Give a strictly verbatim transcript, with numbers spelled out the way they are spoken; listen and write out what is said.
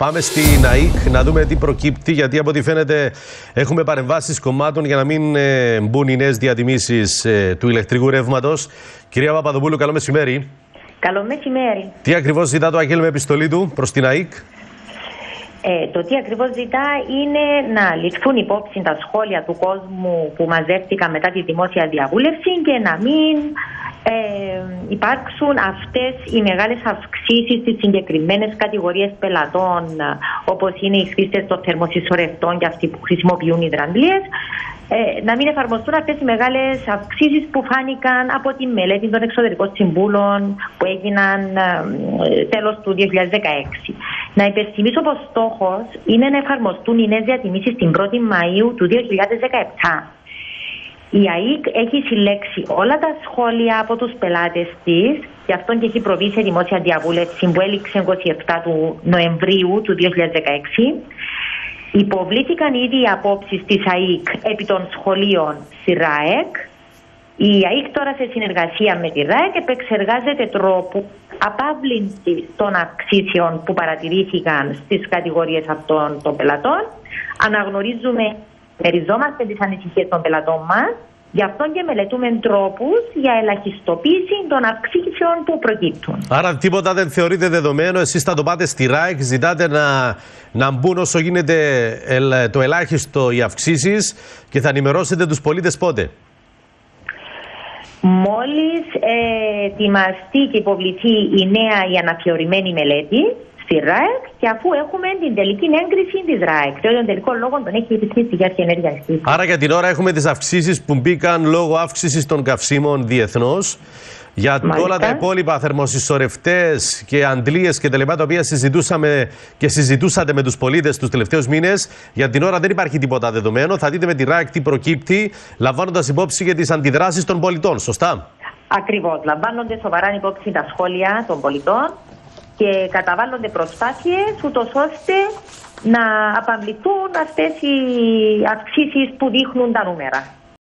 Πάμε στην ΑΕΚ να δούμε τι προκύπτει, γιατί από ό,τι φαίνεται έχουμε παρεμβάσεις κομμάτων για να μην ε, μπουν οι νέες διατιμήσεις ε, του ηλεκτρικού ρεύματος. Κυρία Παπαδοπούλου, καλό μεσημέρι. Καλό μεσημέρι. Τι ακριβώς ζητά το ΑΚΕΛ με επιστολή του προς την ΑΕΚ? Ε, το τι ακριβώς ζητά είναι να ληφθούν υπόψη τα σχόλια του κόσμου που μαζεύτηκαν μετά τη δημόσια διαβούλευση και να μην ε, υπάρξουν αυτές οι μεγάλες αυξήσεις στις συγκεκριμένες κατηγορίες πελατών, όπως είναι οι χρήστες των θερμοσυσσωρευτών και αυτοί που χρησιμοποιούν υδραντλίες, ε, να μην εφαρμοστούν αυτές οι μεγάλες αυξήσεις που φάνηκαν από τη μελέτη των εξωτερικών συμβούλων που έγιναν ε, τέλος του δύο χιλιάδες δεκαέξι. Να υπενθυμίσω πως στόχος είναι να εφαρμοστούν οι νέες διατιμήσεις την πρώτη Μαΐου του δύο χιλιάδες δεκαεπτά. Η ΑΕΚ έχει συλλέξει όλα τα σχόλια από τους πελάτες της, γι' αυτό και έχει προβεί σε δημόσια διαβούλευση που έληξε είκοσι επτά του Νοεμβρίου του δύο χιλιάδες δεκαέξι. Υποβλήθηκαν ήδη οι απόψεις της ΑΕΚ επί των σχολείων στη ΡΑΕΚ. Η ΑΕΚ τώρα σε συνεργασία με τη ΡΑΕΚ επεξεργάζεται τρόπου απάβλησης των αυξήσεων που παρατηρήθηκαν στις κατηγορίες αυτών των πελατών. Αναγνωρίζουμε, μεριζόμαστε τις ανησυχίες των πελατών μας, γι' αυτό και μελετούμε τρόπους για ελαχιστοποίηση των αυξήσεων που προκύπτουν. Άρα τίποτα δεν θεωρείτε δεδομένο, εσείς θα το πάτε στη ΡΑΕΚ, ζητάτε να, να μπουν όσο γίνεται το ελάχιστο οι αυξήσεις και θα ενημερώσετε τους πολίτες πότε? Μόλις ε, ετοιμαστεί και υποβληθεί η νέα η αναθεωρημένη μελέτη στη ΡΑΕΚ και αφού έχουμε την τελική έγκριση της ΡΑΕΚ, τον τελικό λόγο τον έχει ρυθμίσει για την ενέργεια. Άρα για την ώρα έχουμε τις αυξήσεις που μπήκαν λόγω αύξησης των καυσίμων διεθνώς. Για Μάλιστα. όλα τα υπόλοιπα θερμοσυσσωρευτές και αντλίες και τα λοιπά, τα οποία συζητούσαμε και συζητούσατε με τους πολίτες τους τελευταίους μήνες, για την ώρα δεν υπάρχει τίποτα δεδομένο. Θα δείτε με τη ΡΑΕΚ τι προκύπτει, λαμβάνοντας υπόψη για τις αντιδράσεις των πολιτών. Σωστά? Ακριβώς. Λαμβάνονται σοβαρά υπόψη τα σχόλια των πολιτών και καταβάλλονται προσπάθειες ούτως ώστε να απαμβληθούν αυτές οι αυξήσεις που δείχνουν τα νούμερα.